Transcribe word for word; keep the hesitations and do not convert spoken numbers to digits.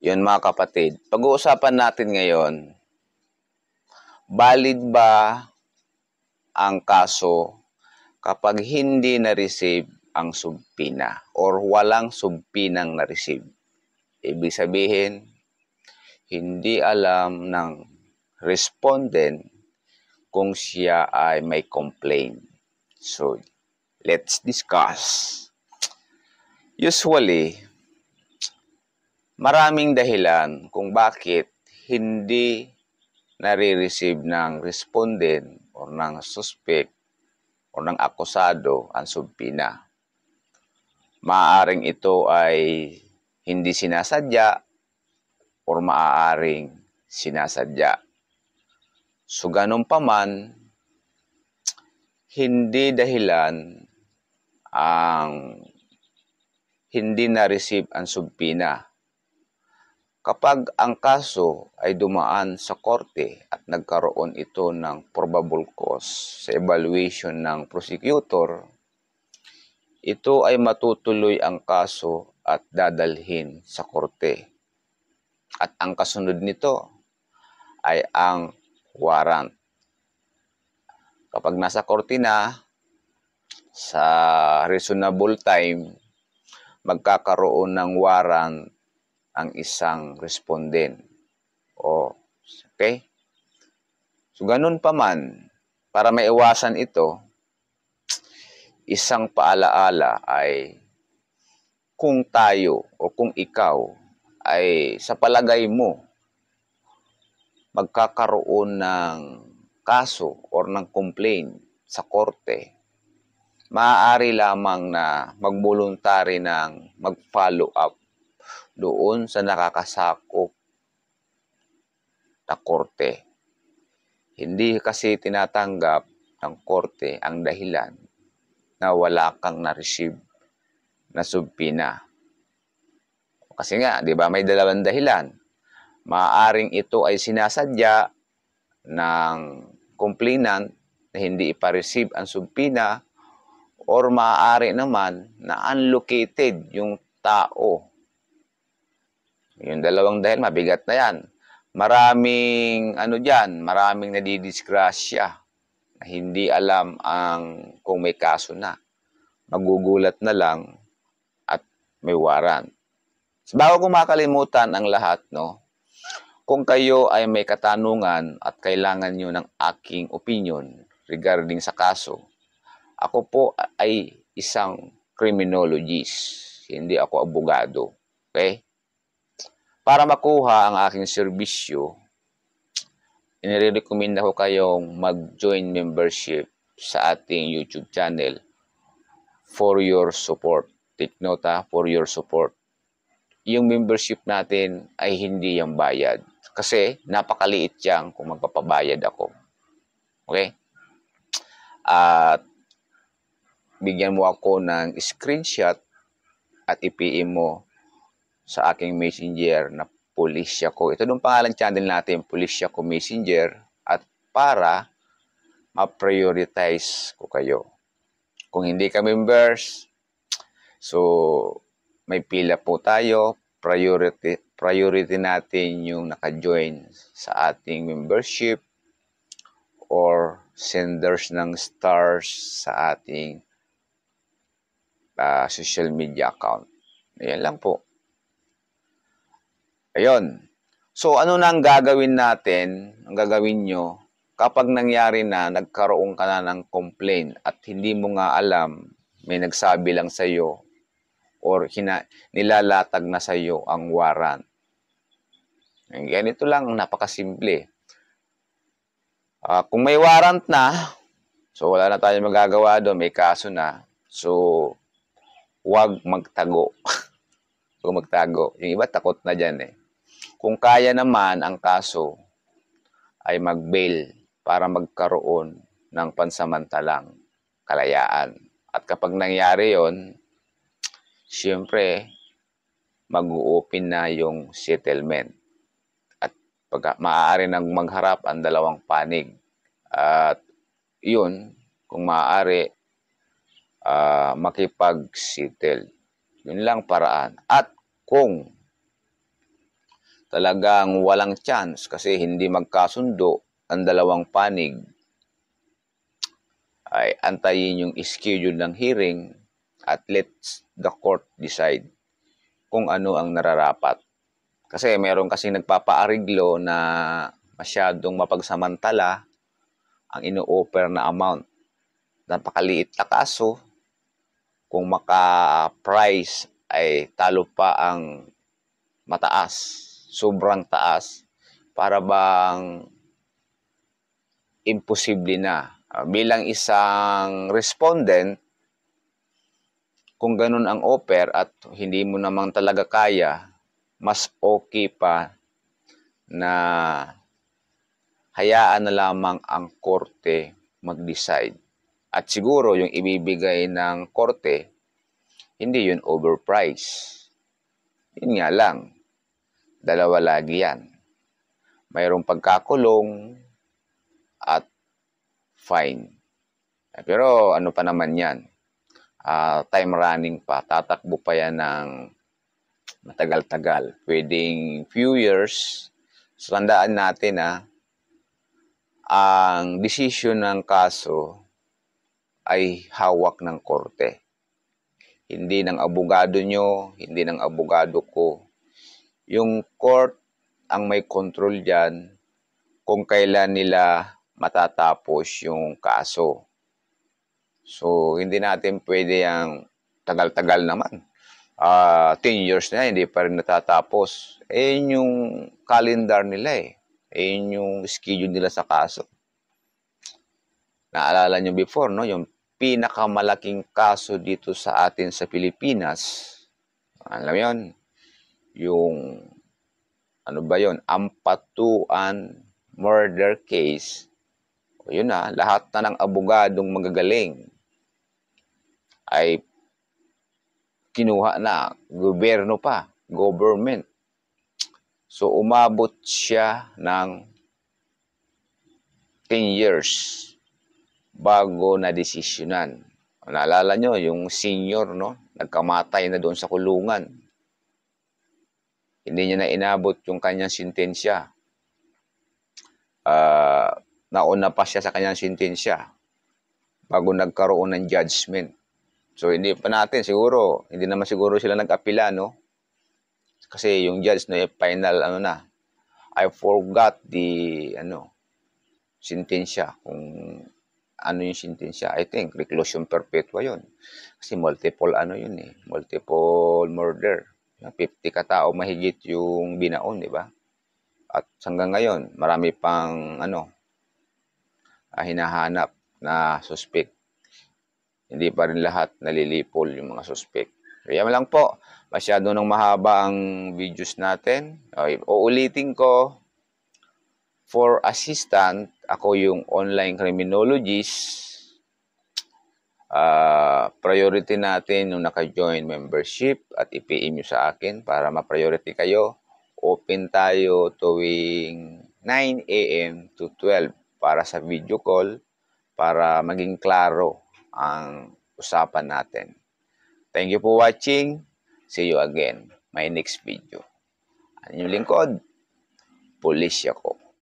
Yun mga kapatid, pag-uusapan natin ngayon, valid ba ang kaso kapag hindi na-receive ang subpina or walang subpinang na-receive? Ibig sabihin, hindi alam ng respondent kung siya ay may complaint. So, let's discuss. Usually, maraming dahilan kung bakit hindi nare-receive ng respondent o ng suspect o ng akusado ang subpina. Maaaring ito ay hindi sinasadya o maaaring sinasadya. So, ganun pa man, hindi dahilan ang hindi na-receive ang subpina. Kapag ang kaso ay dumaan sa korte at nagkaroon ito ng probable cause sa evaluation ng prosecutor, ito ay matutuloy ang kaso at dadalhin sa korte. At ang kasunod nito ay ang warrant. Kapag nasa korte na, sa reasonable time, magkakaroon ng warrant ang isang respondent. O, okay? So, ganun pa man, para maiwasan ito, isang paalaala ay kung tayo o kung ikaw ay sa palagay mo magkakaroon ng kaso or ng complaint sa korte, maaari lamang na mag-voluntary ng mag-follow up doon sa nakakasakop na korte. Hindi kasi tinatanggap ng korte ang dahilan na wala kang na-receive na subpina. Kasi nga, di ba, may dalawang dahilan. Maaaring ito ay sinasadya ng complainant na hindi ipa-receive ang subpina or maaari naman na unlocated yung tao. Yung dalawang dahil, mabigat na yan. Maraming, ano dyan, maraming nadidisgrasya na hindi alam ang kung may kaso na. Magugulat na lang at may warrant. So, bago ko makalimutan ang lahat, no, kung kayo ay may katanungan at kailangan nyo ng aking opinion regarding sa kaso, ako po ay isang criminologist, hindi ako abogado. Okay? Para makuha ang aking serbisyo, inirecommend ko kayong mag-join membership sa ating YouTube channel for your support. Take note ha, for your support. Yung membership natin ay hindi yung bayad. Kasi napakaliit yan kung magpapabayad ako. Okay? At bigyan mo ako ng screenshot at i-P M mo sa aking messenger na Pulisya Ko. Ito yung pangalan channel natin, Pulisya Ko Messenger, at para ma-prioritize ko kayo. Kung hindi ka members, so may pila po tayo, priority, priority natin yung naka-join sa ating membership or senders ng stars sa ating uh, social media account. Ayan lang po. Ayun. So, ano na ang gagawin natin, ang gagawin nyo, kapag nangyari na, nagkaroon ka na ng complaint at hindi mo nga alam, may nagsabi lang sa iyo or hina, nilalatag na sa iyo ang warrant. Ganito lang, napakasimple. Uh, kung may warrant na, so wala na tayong magagawa doon, may kaso na, so huwag magtago. Huwag magtago. Yung iba takot na dyan eh. Kung kaya naman ang kaso ay mag-bail para magkaroon ng pansamantalang kalayaan. At kapag nangyari yon, siyempre, mag-u-open na yung settlement. At pag maaari nang magharap ang dalawang panig. At yun, kung maaari, uh, makipag-settle. Yun lang paraan. At kung talagang walang chance kasi hindi magkasundo ang dalawang panig, ay antayin yung schedule ng hearing at let the court decide kung ano ang nararapat. Kasi meron kasing nagpapaariglo na masyadong mapagsamantala ang ino-offer na amount. Napakaliit na kaso, kung maka-price ay talo pa ang mataas, sobrang taas, para bang imposible na. Uh, bilang isang respondent, kung ganun ang offer at hindi mo naman talaga kaya, mas okay pa na hayaan na lamang ang korte mag-decide. At siguro yung ibibigay ng korte, hindi yun overprice. Yun nga lang, dalawa lagi yan. Mayroong pagkakulong at fine. Pero ano pa naman yan, uh, time running pa, tatakbo pa yan ng matagal-tagal. Pwedeng few years. So, tandaan natin na ang desisyon ng kaso ay hawak ng korte. Hindi ng abogado nyo, hindi ng abogado ko. Yung court ang may control dyan kung kailan nila matatapos yung kaso. So, hindi natin pwede yung tagal-tagal naman. Uh, ten years na, hindi pa rin natatapos. Eh, yun yung calendar nila eh. Eh, yun yung schedule nila sa kaso. Naalala nyo before, no? Yung pinakamalaking kaso dito sa atin sa Pilipinas. Alam mo yun? Yung, ano ba yun? Ampatuan murder case. O yun na, lahat na ng abogadong magagaling ay kinuha na, gobyerno pa, government. So, umabot siya ng ten years bago na desisyonan. Naalala nyo, yung senior, no? Nagkamatay na doon sa kulungan. Hindi niya na inabot yung kanyang sintensya. Uh, nauna pa siya sa kanyang sintensya bago nagkaroon ng judgment. So, hindi pa natin siguro, hindi naman siguro sila nag-apila, no? Kasi yung judge na no, final, ano na, I forgot the, ano, sintensya. Kung ano yung sintensya, I think, reclusion perpetua yun. Kasi multiple, ano yun eh, multiple murder. fifty katao mahigit yung binaon, di ba? At hanggang ngayon, marami pang, ano, hinahanap na suspect. Hindi pa rin lahat nalilipol yung mga suspect. Kaya lang po, masyado nang mahaba ang videos natin. Okay, uulitin ko, for assistant, ako yung online criminologist. Uh, priority natin yung naka-join membership at i-P M nyo sa akin para ma-priority kayo. Open tayo tuwing nine A M to twelve para sa video call para maging klaro ang usapan natin. Thank you for watching. See you again my next video. Ang inyong lingkod, Pulisya ko.